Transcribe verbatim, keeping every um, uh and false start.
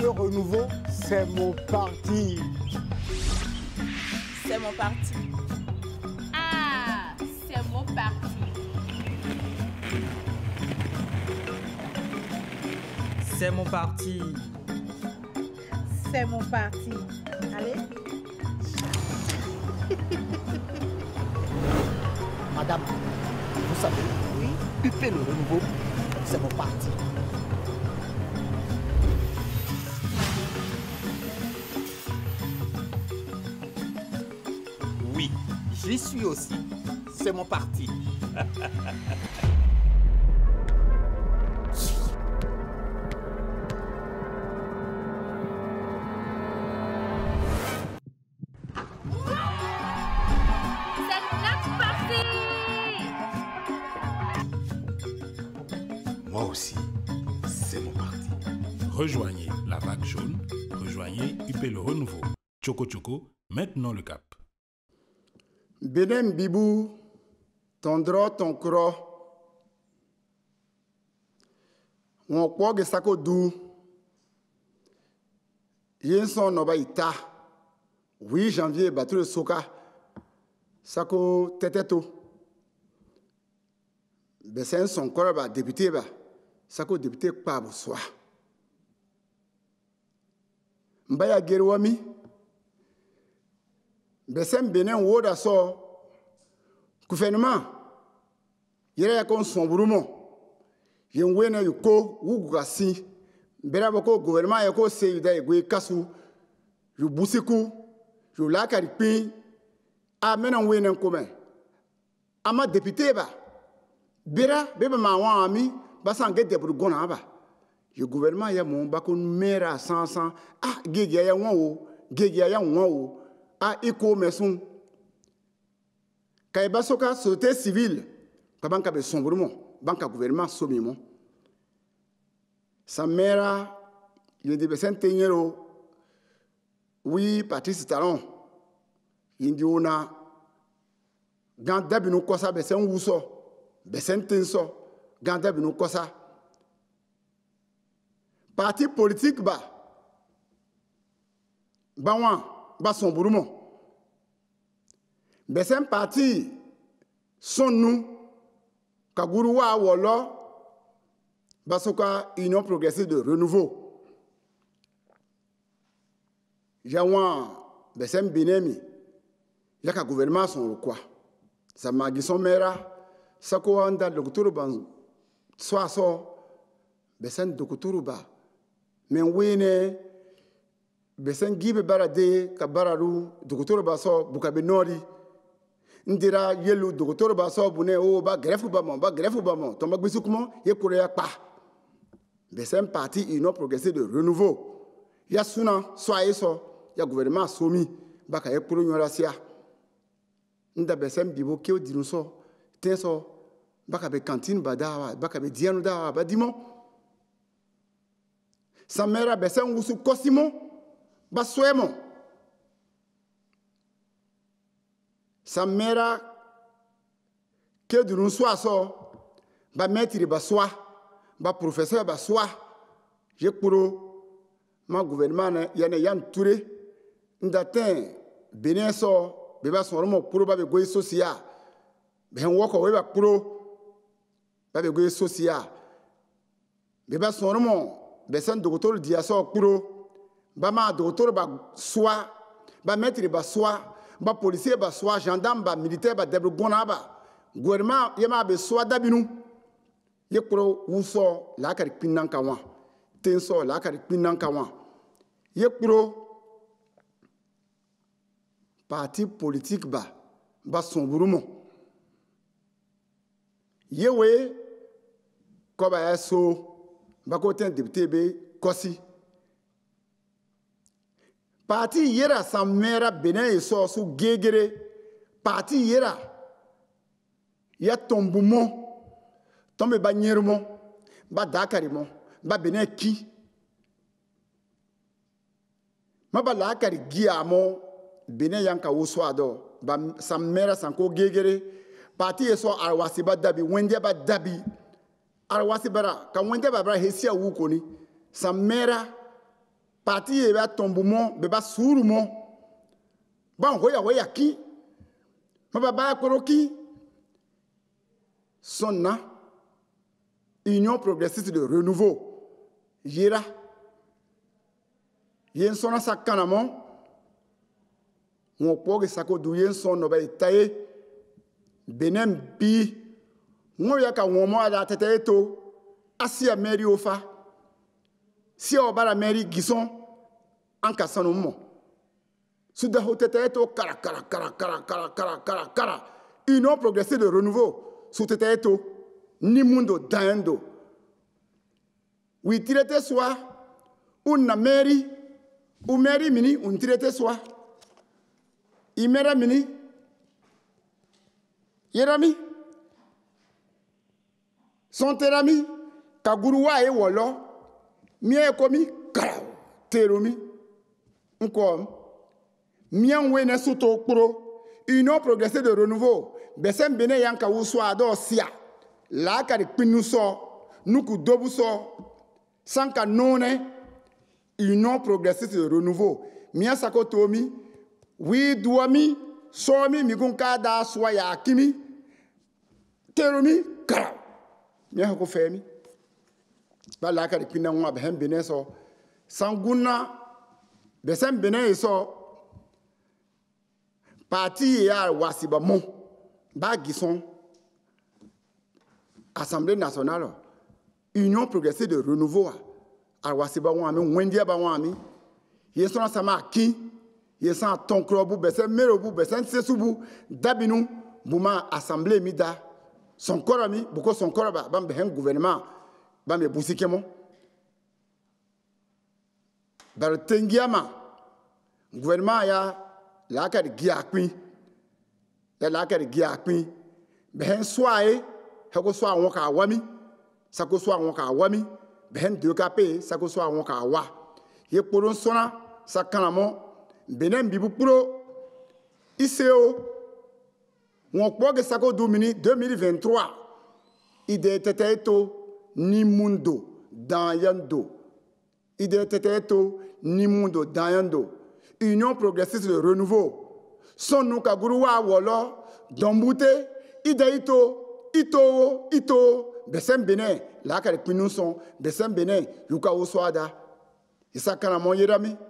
Le renouveau, c'est mon parti. C'est mon parti. Ah, c'est mon parti. C'est mon parti. C'est mon parti. Allez. Madame, vous savez, oui, U P le renouveau, c'est mon parti. Oui, j'y suis aussi. C'est mon parti. Moi aussi, c'est mon parti. Rejoignez la vague jaune, rejoignez U P le renouveau. Choco Choco, maintenant le cap. Benem Bibou, ton droit, ton cro. On croit que ça dou. Yenson noba ita. huit janvier, battu le soka. Sako teteto. Besen son corps ba député ba. Sako député pa bouswa. Mbaya gerwami. Besen Benin woda so. Gouvernement. Yere ya kon son burumo. Yen wena yuko wugasi. Bera boko gouvernement ya ko se yuda egwe kasu. Yu busiku. Yu lakari pin. A menan wena kome. Ama député ba. Bera beba ma wan ami basange debru gona ba. Le gouvernement ya mon bakon mera sans sans ah gegia ya wan o gegia ya wan o ah iko mesun kay basoka société civile ka banka be sombrumo banka gouvernement somimo sa mera yindi be sentenyero oui Patrice Talon yindi ona gan dabinu kosa be sen wuso be sentenso gan dabinu kosa parti politique ba bawan ba son burumo besen parti son nous kaguru wa wolo basoka union progressive de renouveau jawan besen binemi yaka gouvernement son quoi ça magi son mera sako anda docteur ban so so besen docteur ba men wene besen gibe barade ka bararu docteur baso bukabe nori ndira yelu docteur baso bune o ba greffe ba mon ba greffe ba mon tomba gbisukumo ye korea pa besen parti union progressive de renouveau ya suna soye so ya gouvernement somi baka ye pro nyorasia nda besen bibo ke odinu so tenso baka be cantine badawa baka be dianu dawa ba dimo sa mera besen wusu kosimo ba swemo sa mera ke dunu swa so ba maître ba swa ba professeur ba swa je kuro ma gouvernement ya ne yan touré ndatin benin so be ba son mo pro ba be goy social be woko we ba pro ba be goy social be ba son mo besen docteur dia so kuro ba ma docteur ba soi ba maître ba soi ba policier ba soi gendarme ba militaire ba debre gona ba gouvernement yema be soi dabinu ye kuro wuso la kari pinnan kawa tenso la kari pinnan kawa ye kuro parti politique ba ba son burumo yewe ko ba eso bako ten député be kosi parti yera sa mera Benin e so su gegere parti yera ya tombumo tombe ba nyermo ba dakarimo ba Benin ki ma ba la kari giamo Benin yanka woso ado ba sa mera sanko gegere parti e so arwasi ba dabi wende ba dabi arwasi bara ka wende ba bara hesia wu koni sa mera parti e ba tombumo be ba surumo ba hoya hoya ki ma ba ba koroki sonna Union progressiste de renouveau yera yen sonna sakanamo on poge sako du yen sonno ba itaye benem bi ngo yaka womo ada tete to asia meri ofa si o bara meri gison en kasano mo suda hotete to kara kara kara kara kara kara kara kara Union progressiste de renouveau sous tete to ni mundo dando oui tirete soit una meri ou meri mini un tirete soit imera mini yerami son terami kaguruwa e wolo mie komi kara teromi nkom mien wene suto kuro Union progressiste de renouveau besem bene yanka wuswa do sia la ka de pinu so nuku dobu so sanka none Union progressiste de renouveau mien sako tomi wi duami somi migunka da swa ya kimi teromi kara mien ko femi ba la ka de pinu ngwa be hem bene so sanguna besem bene so parti ya wasiba mon ba gison Assemblée nationale Union progressiste de renouveau a wasiba wami wendia ba wami yesona sama ki yesan tonkrobu besen merobu besen sesubu dabinu buma assemblée mida son korami boko son koraba bambe hen gouvernement bambe busikemo dar tengiama gouvernement ya la ka de giakpin ya la ka de giakpin behen soae hako soa won ka wami sako soa won ka wami behen de kapé sako soa won ka wa ye poron sona sakanamo benem bibu pro iseo won poge sako domini deux mille vingt-trois ide teteto ni mundo danyando ide teteto ni mundo danyando Union progressiste de renouveau son nous kaguruwa wolo dombute ideito ito ito besem bene la ka pinu son besem bene yuka oswada isakana mon yerami